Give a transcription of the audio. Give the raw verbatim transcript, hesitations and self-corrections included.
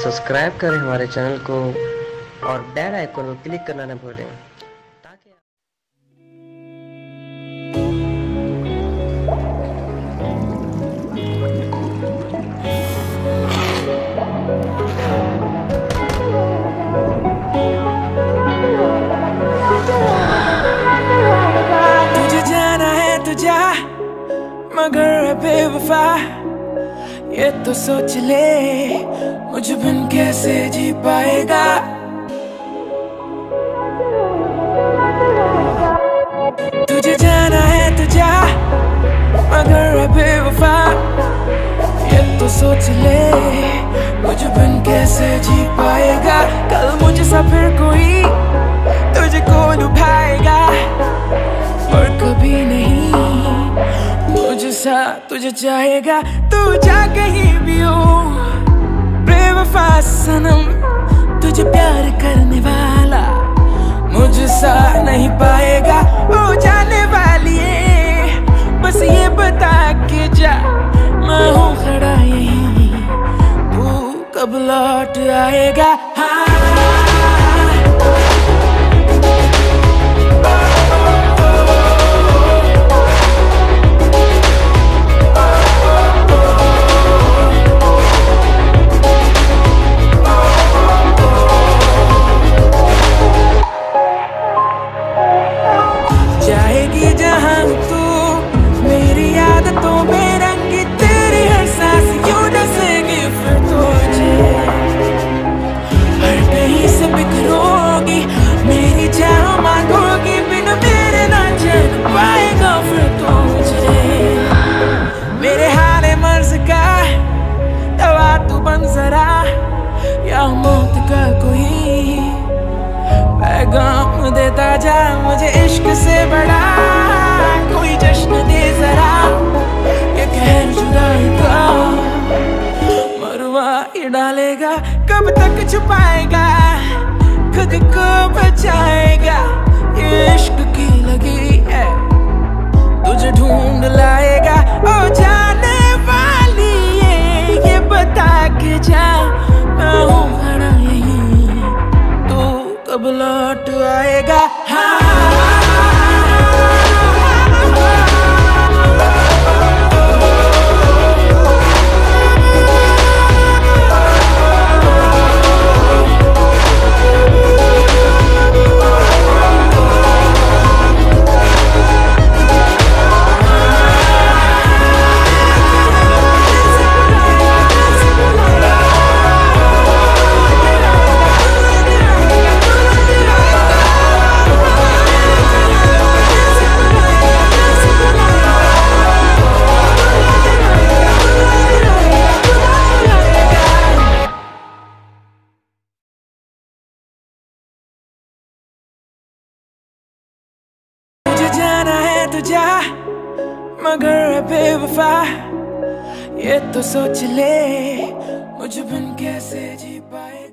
Subscribe करें हमारे channel को और बेल आइकन को क्लिक करना न भूलें ताकि तुझे जाना है तो जा, मगर बेवफा ये तो सोच ले, मुझ बिन कैसे जी पाएगा। तुझे जाना है तो जा, मगर बेवफा ये तो सोच ले, मुझ बिन कैसे जी पाएगा। कल मुझे सा फिर कोई तुझको लुभाएगा, और कभी नहीं मुझे सा तुझे चाहेगा। तू जा कहीं भी हो बेवफा सनम, तुझे प्यार करने वाला मुझे सा नहीं पाएगा। ओ जाने वाली है बस ये बता के जा, मैं हूँ खड़ा यहीं, तू कब लौट आएगा। हाँ मौत का कोई पैगाम देता जा, मुझे इश्क से बड़ा कोई जश्न दे जरा। ये कहर जुदाई का मरवा ये डालेगा, कब तक छुपाएगा खुद को बचाएगा। ये इश्क की लगी है तुझे ढूंढ लाएगा। ओ जाने वाली है ये बता के जा, मैं हूँ खड़ा यहीं, तू कब लौट आएगा। हाँ तो जा, मगर बेवफा ये तो सोच ले, मुझ बिन कैसे जी पाए।